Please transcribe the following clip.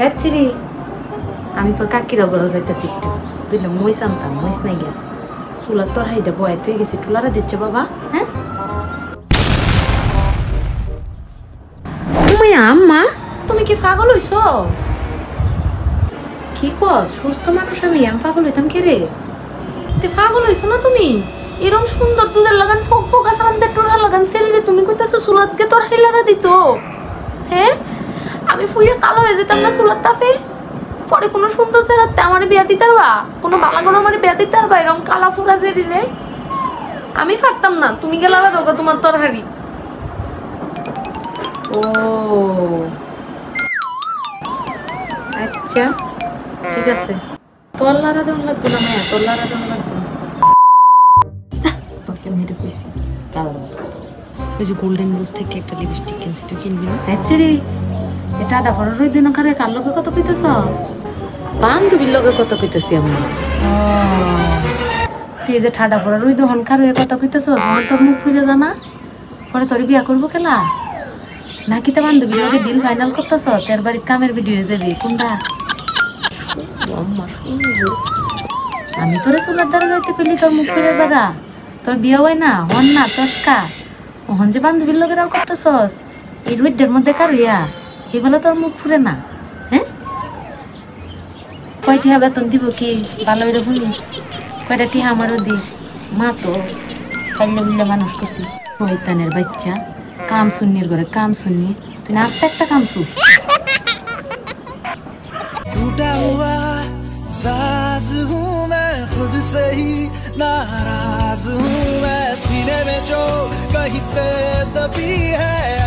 হ্যাঁ চিরি আমি তোর কাকিরা জোরে যাইতেছি একটু দিলে মই জানতাম মইস নাই গিয়া চুলার তোর হাইটা বয় তুই গেছি টুলারা দিচ্ছে বাবা হ্যাঁ তুমি আম্মা তুমি কি পাগল হইছ কি কস সুস্থ মানুষ আমি পাগল হইতাম কে রে তে পাগল হইছ না তুমি এরকম সুন্দর দুধের লাগান ফক ফক আসানতে টোরা লাগান সেলে তুমি কইতাছো চুলাতকে তোর হাইলারা দিত হ্যাঁ আমি ফুইরা কালো হয়ে যেতাম না চুলার তাপে পরে কোনো সুন্দর চেহারাতে আমার বিয়া দিতে পারবা কোনো বালা করে আমার বিয়া দিতে পারবা এরকম কালা ফুরা চেহারে আমি পারতাম না তুমি গেলারা দাও তোমার তরহারি ও আচ্ছা ঠিক আছে তল্লারা দেওয়া লাগতো না মায়া তল্লারা দেওয়া লাগতো না তোকে মেরে কইছি ওই যে গোল্ডেন রোজ থেকে একটা লিপস্টিক কিনছি তুই কিনবি না আচ্ছা রে এটা ডাফারের ওই দিন কারে কার লগে কত কইতেছস বান্ধবীর লগে কত কইতেছি আমি তুই যে ঠাডা ফরার ওই দহন কার কত কইতেছস আমার তোর মুখ ফুলে জানা পরে তোর বিয়া করবো কেলা নাকি তো বান্ধবীর লগে ডিল ফাইনাল করতেছ তোর বাড়ির কামের ভিডিও যাবি কোনটা আমি তোরে চুলার দ্বারা যাইতে পেলি তোর মুখ ফিরে জাগা তোর বিয়া হয় না হন না তস্কা ওহন যে বান্ধবীর লগে রাও করতেছস এই রুইডের মধ্যে কার ইয়া এই বলে তোর মুখ ফুরে না হ্যাঁ কয়টি বেতন দিব কি ভালো হইলে শুনিস কয়টা টিহা আমারও দিস মা তো খাইলে বুঝলে মানুষ করছি শয়তানের বাচ্চা काम सुनने घरे काम सुननी तू नाचता একটা काम सुन टूटा हुआ साज हूँ मैं खुद से ही नाराज हूँ मैं सीने में जो कहीं पे दबी है